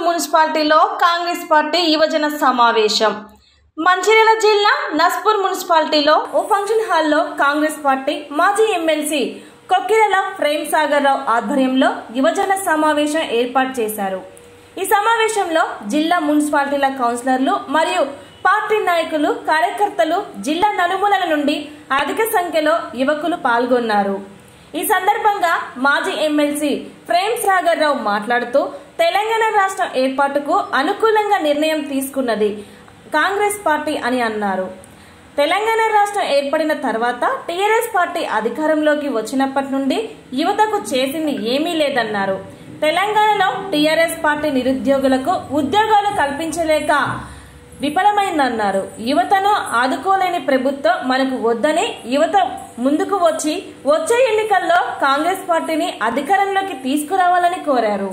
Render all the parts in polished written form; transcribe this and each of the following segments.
మున్సిపాలిటీలో కాంగ్రెస్ పార్టీ యువజన సమావేశం. మంచిర్యాల జిల్లా నస్పూర్ మున్సిపాలిటీలో ఓ ఫంక్షన్ హాల్లో కాంగ్రెస్ పార్టీ మాజీ ఎమ్మెల్సీ కొక్కిరాల ప్రేమ్ సాగర్ రావు ఆధ్వర్యంలో యువజన సమావేశం ఏర్పాటు చేశారు. ఈ సమావేశంలో జిల్లా మున్సిపాలిటీల కౌన్సిలర్లు మరియు పార్టీ నాయకులు, కార్యకర్తలు జిల్లా నలుమూలల నుండి అధిక సంఖ్యలో యువకులు పాల్గొన్నారు. ఈ సందర్భంగా మాజీ ఎమ్మెల్సీ ప్రేమ్ సాగర్ రావు మాట్లాడుతూ తెలంగాణ రాష్ట్రం ఏర్పాటుకు అనుకూలంగా నిర్ణయం తీసుకున్నది కాంగ్రెస్ పార్టీ అని అన్నారు. తెలంగాణ రాష్ట్రం ఏర్పడిన తర్వాత టీఆర్ఎస్ పార్టీ అధికారంలోకి వచ్చినప్పటి నుండి యువతకు చేసింది ఏమీ లేదన్నారు. తెలంగాణలో టీఆర్ఎస్ పార్టీ నిరుద్యోగులకు ఉద్యోగాలు కల్పించలేక విఫలమైందన్నారు. యువతను ఆదుకోలేని ప్రభుత్వం మనకు వద్దని యువత ముందుకు వచ్చే ఎన్నికల్లో కాంగ్రెస్ పార్టీని అధికారంలోకి తీసుకురావాలని కోరారు.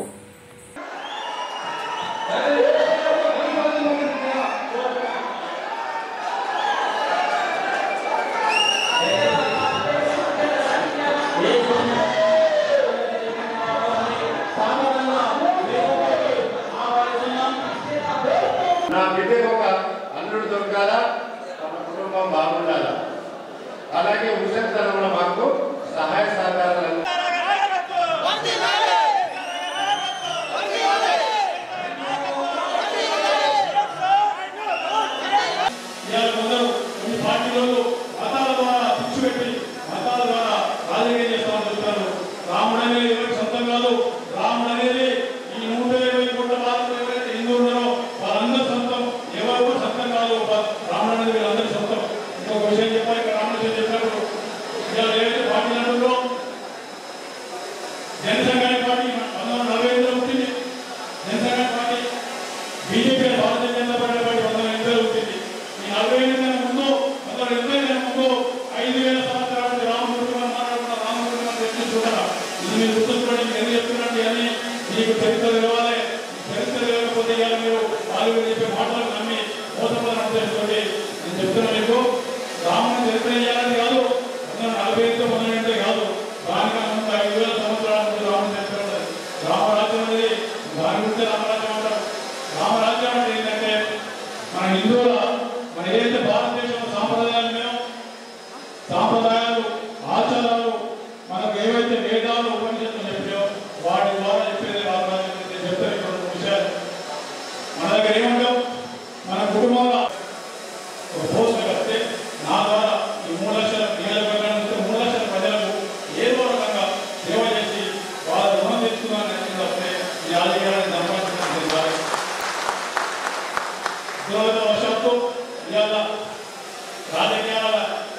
నా బిడ్డకు ఒక అల్లుడు దొరకాలా, తమ కుటుంబం బాగుండాలా, అలాగే ముసలితనంలో మాకు సహాయ సహకారాలు రాముడు అనేది ఎవరికి సొంతం కాదు. రాముడు అనేది ఈ 120 కోట్ల భారతీయులు ఎవరైతే హిందువులు ఉన్నారో వాళ్ళందరూ సొంతం, ఎవరు సొంతం కాదు. రాముడు అనేది వీళ్ళందరూ సొంతం. ఇంకొక విషయం చెప్పాలి, ఇక్కడ రాముడు విషయం చెప్పినప్పుడు ఇవాళ ఏదైతే పార్టీ నడుపులో జనసంఘానికి పార్టీ 1945లో పుట్టింది. జనసంఘానికి party BJP Bharatiya Janata party 1980లో పుట్టింది. ఈ 45 కన్నా ముందు 1980 కన్నా ముందు 5000 సంవత్సరాల నుంచి రాముడు ఇది మీరు గుర్తుంచుకోండి. ఎందుకు చెప్తున్నట్టు అని మీకు చరిత్ర తెలవాలి. చరిత్ర తెలియకపోతే ఇవాళ మీరు వాళ్ళు చెప్పే మాటలు నమ్మి మోసపోదని ఉద్దేశంతోటి నేను చెప్తున్నా. మీకు రాముని చరిత్ర చేయాలని కాదు, 1945 మొదలైతే కాదు, దానికన్నా ముందు 5000 సంవత్సరాల ముందు రాముని చరిత్ర ఉంటుంది. రామరాజ్యం అనేది దాని గురించి రామరాజ్యం అంటారు. రామరాజ్యం అంటే ఏంటంటే మన హిందువుల మన ఏదైతే భారతదేశంలో సాంప్రదాయాలు ఉన్నాయో, సాంప్రదాయాలు, ఆచారాలు, మనకు ఏవైతే వేదాలు ఉపనిషత్తులు చెప్పాయో వాటి ద్వారా చెప్పేది రామరాజ్యం. నేను చెప్తాను ఇక్కడ 2 విషయాలు. మన దగ్గర ఏమంటాం, మన కుటుంబంలో ఒక పోస్ట్ కడితే నా ద్వారా ఈ 3 లక్షల నియోజకవర్గాల నుంచి 3 లక్షల ప్రజలకు ఏదో రకంగా సేవ చేసి వాళ్ళ రుణం తెచ్చుకున్నాను వస్తే ఈ రాజకీయాన్ని సంపాదించాలి. దురదృష్టవశాత్తు ఇవాళ రాజకీయాల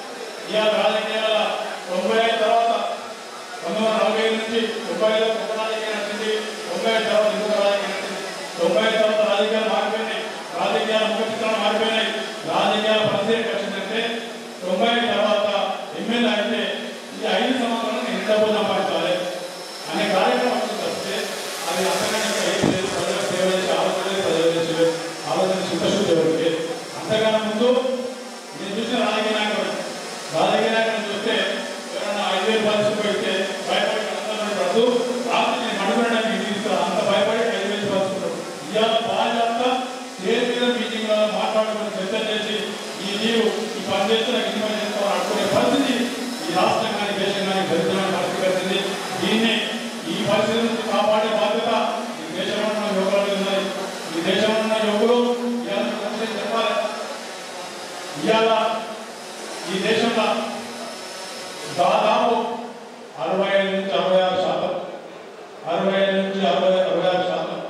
95 తర్వాత 1945 నుంచి 35 ఒక రాజకీయం నచ్చింది, 95 తర్వాత ఇంకొక రాజకీయం నచ్చింది, 95 తర్వాత రాజకీయాలు మారిపోయినాయి, రాజకీయాల ముఖ చిత్రాలు మారిపోయినాయి. రాజకీయాల పరిస్థితి వచ్చిందంటే 90 తర్వాత ఎమ్మెల్యే అయితే ఈ 5 సంవత్సరాలు నేను డబ్బులు సంపాదించాలి అనే కార్యక్రమం వస్తే అది అంతకన్నా ఏం లేదు. ప్రజలకు సేవ చేసి ఆలోచన చిత్తశుద్ధి ఎవరికి. అంతకన్నా ముందు నేను చూసిన రాజకీయ నాయకులను చూస్తే ఎవరైనా 5000 పరిస్థితి పెడితే భయపడి అందరూ రాత్రి నేను అడుగునడానికి తీసుకురా అంత భయపడి 5000 పరిస్థితులు. ఇవాళ బాధ్యత స్టేజ్ మీద మీటింగ్ మాట్లాడుకుని చర్చ చేసి ఈ నీరు ఈ పని చేస్తే నాకు ఇన్ని పని చేస్తామని అనుకునే పరిస్థితి ఈ రాష్ట్రం కానీ దేశం కానీ దరిద్రమైన పరిస్థితి వచ్చింది. దీన్ని ఈ పరిస్థితి నుంచి కాపాడే బాధ్యత ఈ దేశంలో ఉన్న యువకులు ఉన్నాయి. ఈ దేశంలో ఉన్న యువకులు ఇవాళ చెప్పాలి. ఇవాళ ఈ దేశంలో దాదాపు 65 నుంచి 66%, 65 నుంచి 66%,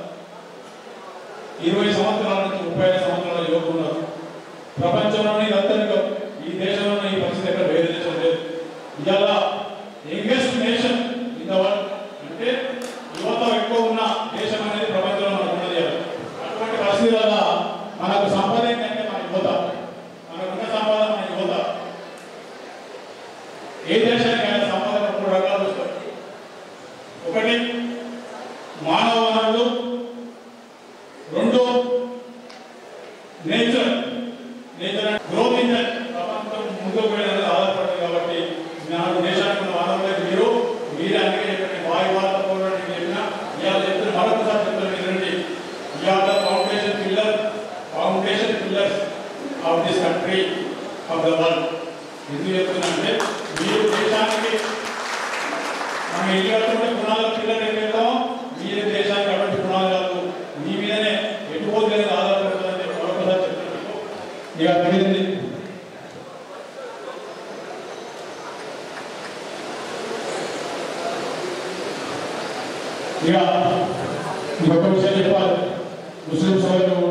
20 సంవత్సరాల నుంచి 35 సంవత్సరాల యువకులు ఉన్నారు. ప్రపంచంలోని అత్యధికం. ఈ దేశంలో ఈ పరిస్థితి ఎక్కడ వేరే దేశం లేదు. ఇవాళ youngest nation in the world అంటే యువత ఎక్కువ ఉన్న దేశం అనేది ప్రపంచంలో మనకు ఉన్నది. అటువంటి పరిస్థితి వల్ల మనకు సంపద ఏంటంటే మన యువత, మనకున్న సంపద మన యువత. ఏ దేశానికైనా సంపద 3 రకాలు వస్తాయి. ఒకటి మానవ వనరులు, 2 నేచర్ గ్రోత్ ఇంజన్. ప్రపంచం ముందుకు వెళ్ళడానికి ఆధారపడింది కాబట్టి నాకు దేశానికి ఉన్న వనరులు మీరే అందుకే చెప్పండి. వాయువాద పోరాటం చెప్పిన ఇవాళ చెప్తున్న మరొకసారి చెప్తాను. Country of the world. ఎందుకు చెప్తుందంటే మీరు దేశానికి మన ఇల్లు కట్టుకుంటే పునాలు పిల్లలు ఏం పెడతామో మీరు దేశానికి కాబట్టి పునాలు కాదు, మీ మీదనే ఎటుపోతే ఆధారపడుతుందని మరొకసారి చెప్తున్నాను. ఇక మిగిలింది ఇక ఇంకొక విషయం చెప్పాలి. ముస్లిం సోదరులు